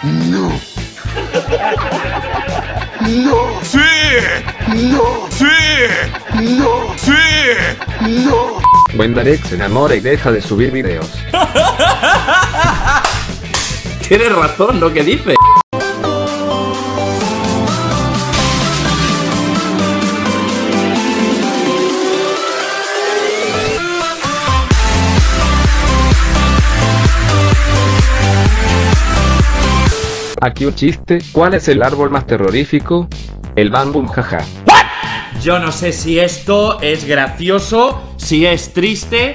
No. No. ¡Sí! No. ¡Sí! No. ¡Sí! No. Buen Darek se enamora y deja de subir videos. Tienes razón lo que dice. Aquí un chiste, ¿cuál es el árbol más terrorífico? El bambú, jaja. Yo no sé si esto es gracioso, si es triste.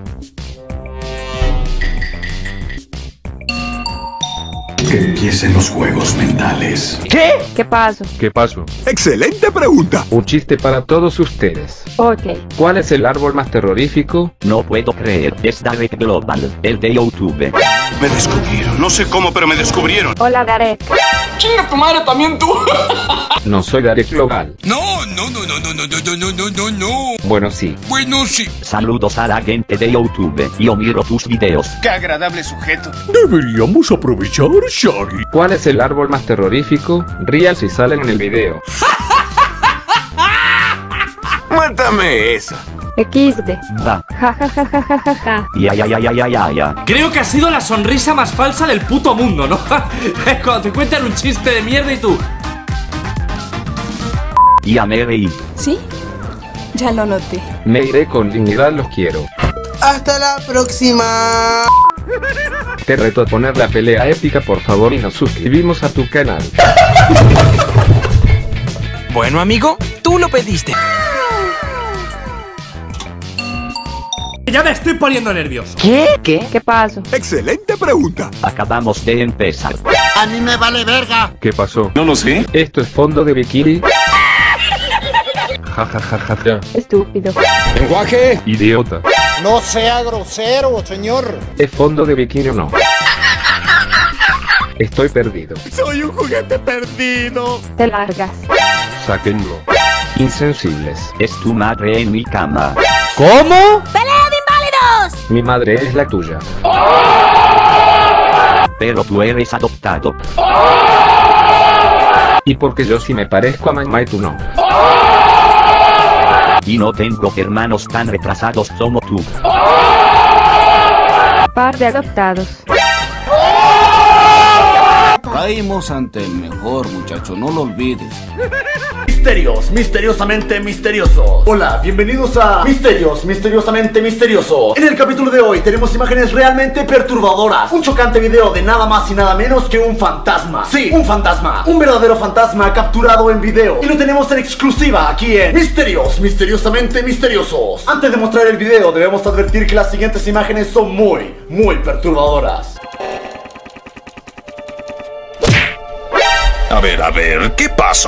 Que empiecen los juegos mentales. ¿Qué pasó? ¿Qué pasó? ¡Excelente pregunta! Un chiste para todos ustedes. Ok. ¿Cuál es el árbol más terrorífico? No puedo creer, es Darek Global, el de YouTube. Me descubrieron, no sé cómo, pero me descubrieron. Hola, Darek. ¡Chinga tu madre también tú! No soy Darek Global. No. Bueno, sí. Bueno, sí. Saludos a la gente de YouTube, yo miro tus videos. Qué agradable sujeto. Deberíamos aprovechar, Shaggy. ¿Cuál es el árbol más terrorífico? Rían si salen en el video. Mátame esa. XD. Va. Ja ja ja ja ja ja ja. Ya. Creo que ha sido la sonrisa más falsa del puto mundo, ¿no? Es cuando te cuentan un chiste de mierda y tú... Ya me reí. ¿Sí? Ya lo noté. Me iré con dignidad, los quiero. Hasta la próxima. Te reto a poner la pelea épica, por favor, y nos suscribimos a tu canal. Bueno, amigo, tú lo pediste. Ya me estoy poniendo nervioso. ¿Qué pasó? ¡Excelente pregunta! Acabamos de empezar. A mí me vale verga. ¿Qué pasó? No lo sé. ¿Esto es fondo de bikini? Ja. Estúpido. ¡Lenguaje! Idiota. No sea grosero, señor. ¿Es fondo de bikini o no? Estoy perdido. ¡Soy un juguete perdido! Te largas. Sáquenlo. Insensibles. Es tu madre en mi cama. ¿Cómo? Mi madre es la tuya. Pero tú eres adoptado. Y porque yo sí me parezco a mamá y tú no. Y no tengo hermanos tan retrasados como tú. Par de adoptados. Caímos ante el mejor, muchacho, no lo olvides. Misterios, misteriosamente misteriosos. Hola, bienvenidos a Misterios, misteriosamente misteriosos. En el capítulo de hoy tenemos imágenes realmente perturbadoras. Un chocante video de nada más y nada menos que un fantasma. Sí, un fantasma. Un verdadero fantasma capturado en video. Y lo tenemos en exclusiva aquí en Misterios, misteriosamente misteriosos. Antes de mostrar el video debemos advertir que las siguientes imágenes son muy perturbadoras. A ver, ¿qué pasó?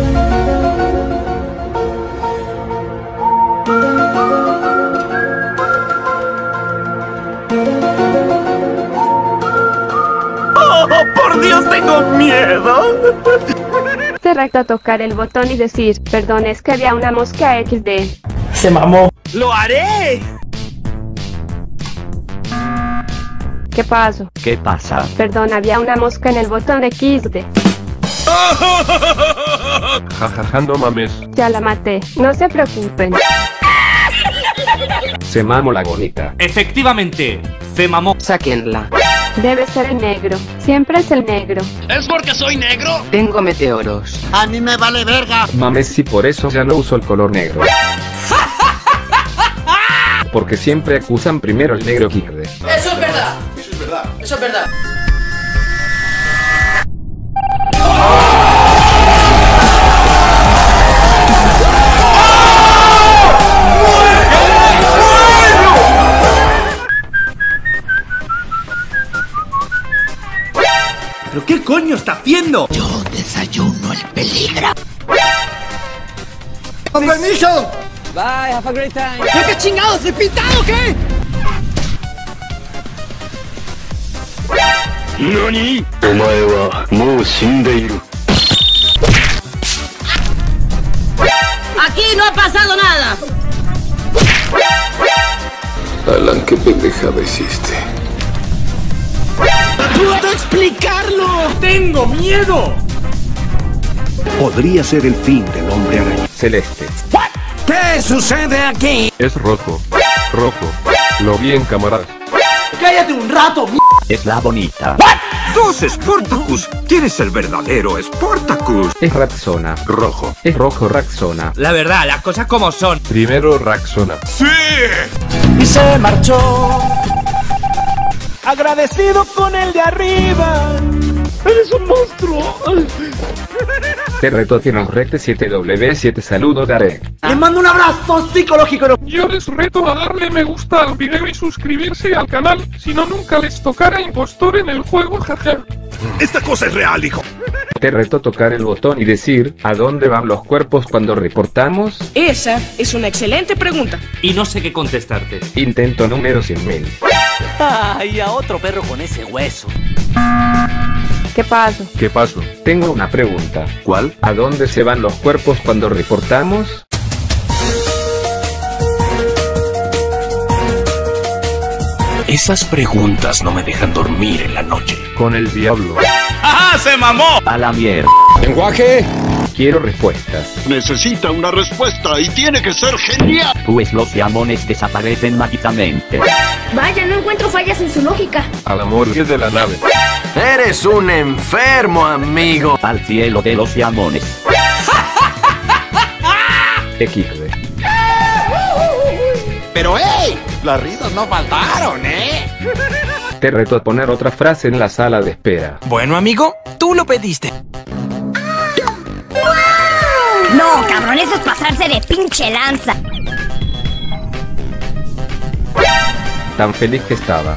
¡Oh, por Dios, tengo miedo! Te reto a tocar el botón y decir, perdón, es que había una mosca XD. Se mamó. ¡Lo haré! ¿Qué pasó? ¿Qué pasa? Perdón, había una mosca en el botón de XD. Jajaja, no mames. Ya la maté, no se preocupen. Se mamó la bonita. Efectivamente, se mamó. Sáquenla. Debe ser el negro, siempre es el negro. ¿Es porque soy negro? Tengo meteoros. A mí me vale verga. Mames, sí, por eso ya no uso el color negro. Porque siempre acusan primero el negro XD. Eso es verdad. Eso es verdad. Eso es verdad. ¿Pero qué coño está haciendo? Yo desayuno el peligro. ¡Con permiso! Bye, have a great time. ¿Qué chingados? ¿El pintado qué? ¿Nani? Omae wa mou shindeiru. Aquí no ha pasado nada. Alan, qué pendejada hiciste. ¡Puedo explicarlo! tengo miedo! Podría ser el fin del hombre araña. Celeste. ¿Qué sucede aquí? Es rojo. Rojo. Lo vi en cámaras. ¡Cállate un rato, m***! Es la bonita. ¡Dos Sportacus! ¿Quién es el verdadero Sportacus? Es Raxona. Rojo. Es rojo Raxona. La verdad, las cosas como son. Primero Raxona. ¡Sí! Y se marchó. Agradecido con el de arriba. ¡Eres un monstruo! Te reto que nos recte 7W7 saludos daré. ¡Le mando un abrazo psicológico! Yo les reto a darle me gusta al video y suscribirse al canal, si no nunca les tocara impostor en el juego, jaja. ¡Esta cosa es real, hijo! Te reto a tocar el botón y decir ¿a dónde van los cuerpos cuando reportamos? Esa es una excelente pregunta. Y no sé qué contestarte. Intento número 100.000. ¡Ay, a otro perro con ese hueso! ¿Qué pasó? ¿Qué pasó? Tengo una pregunta. ¿Cuál? ¿A dónde se van los cuerpos cuando reportamos? Esas preguntas no me dejan dormir en la noche. Con el diablo. ¡Ajá! ¡Se mamó! A la mierda. ¡Lenguaje! Quiero respuestas. Necesita una respuesta y tiene que ser genial. Pues los llamones desaparecen mágicamente. Vaya, no encuentro fallas en su lógica. A la morgue de la nave. Eres un enfermo, amigo. Al cielo de los llamones. XD. Pero ¡hey! Las risas no faltaron, ¿eh? Te reto a poner otra frase en la sala de espera. Bueno, amigo, tú lo pediste. No, cabrón, eso es pasarse de pinche lanza. Tan feliz que estaba.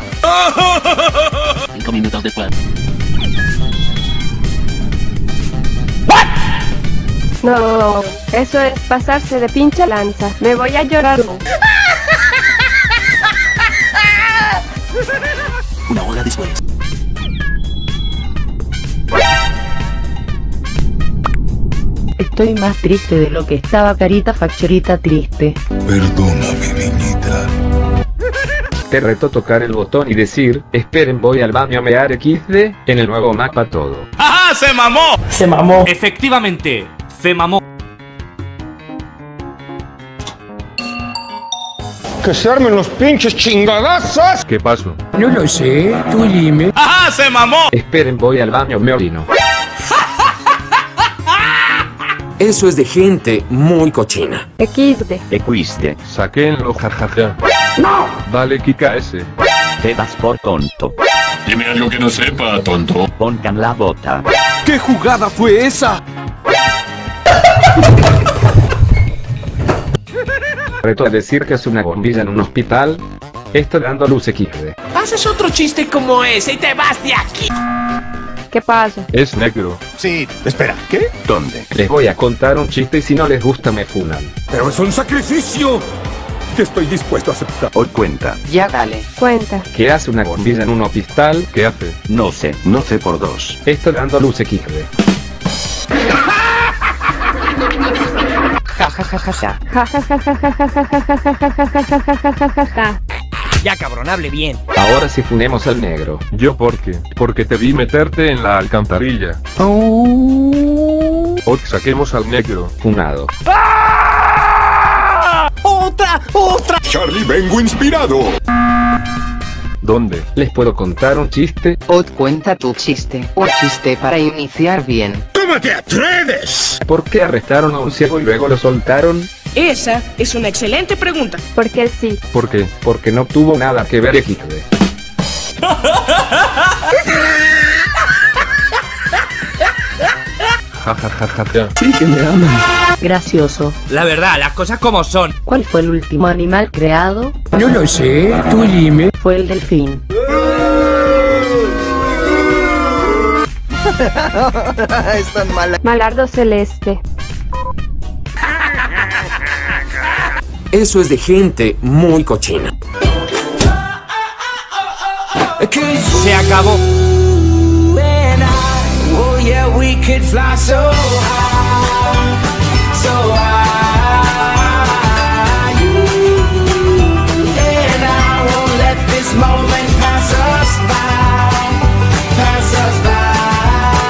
5 minutos después. No, eso es pasarse de pinche lanza. Me voy a llorar. Una hora después. Estoy más triste de lo que estaba, carita facchorita triste. Perdóname, niñita. Te reto a tocar el botón y decir, esperen voy al baño a mear XD en el nuevo mapa todo. ¡Ajá! ¡Se mamó! Se mamó. Efectivamente, se mamó. ¡Que se armen los pinches chingadazos! ¿Qué pasó? No lo sé, tú dime. ¡Ajá! ¡Se mamó! Esperen voy al baño, me orino. Eso es de gente muy cochina. XD. Equiste. Saquenlo, jajaja. ¡No! Dale, Kika ese. Te das por tonto. Dime algo que no sepa, tonto. Pongan la bota. ¿Qué jugada fue esa? Reto a decir que es una bombilla en un hospital. Está dando luz XD. Haces otro chiste como ese y te vas de aquí. ¿Qué pasa? Es negro. Sí, espera, ¿qué? ¿Dónde? Les voy a contar un chiste y si no les gusta me funan. Pero es un sacrificio que estoy dispuesto a aceptar. Hoy cuenta. Ya dale. Cuenta. ¿Qué hace una bombilla en un hospital? ¿Qué hace? No sé. No sé por dos. Está dando luz XD. Ya, cabrón, hable bien. Ahora sí funemos al negro. ¿Yo por qué? Porque te vi meterte en la alcantarilla. Hoy saquemos al negro. Funado. ¡Otra! Charlie, vengo inspirado. ¿Dónde? ¿Les puedo contar un chiste? Od, cuenta tu chiste. Un chiste para iniciar bien. ¿Cómo te atreves? ¿Por qué arrestaron a un ciego y luego lo soltaron? Esa es una excelente pregunta. Porque sí. ¿Por qué? Porque no tuvo nada que ver XD. Jajajaja. Sí que me aman. Gracioso. La verdad, las cosas como son. ¿Cuál fue el último animal creado? No lo sé, tú dime. Fue el delfín. Es tan mala. Malardo celeste. Eso es de gente muy cochina. Se acabó. Moment pass us by.